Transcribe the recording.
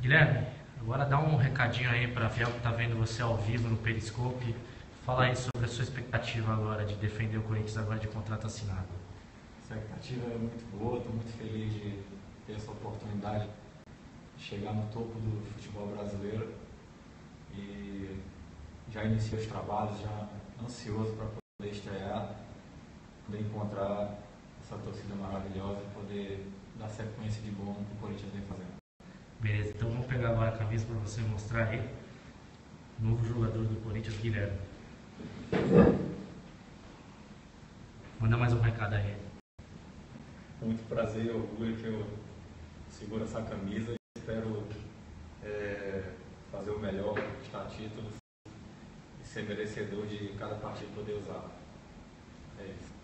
Guilherme, agora dá um recadinho aí para a Fiel que está vendo você ao vivo no Periscope. Fala aí sobre a sua expectativa agora de defender o Corinthians agora de contrato assinado. A expectativa é muito boa, estou muito feliz de ter essa oportunidade de chegar no topo do futebol brasileiro e já iniciei os trabalhos, já ansioso para poder estrear, poder encontrar essa torcida maravilhosa e poder dar sequência de bom que o Corinthians vem fazendo. Beleza, então vamos pegar agora a camisa para você mostrar aí. Novo jogador do Corinthians, Guilherme. Manda mais um recado aí. Muito prazer e orgulho que eu seguro essa camisa e espero fazer o melhor, conquistar títulos e ser merecedor de cada partido poder usar. É isso.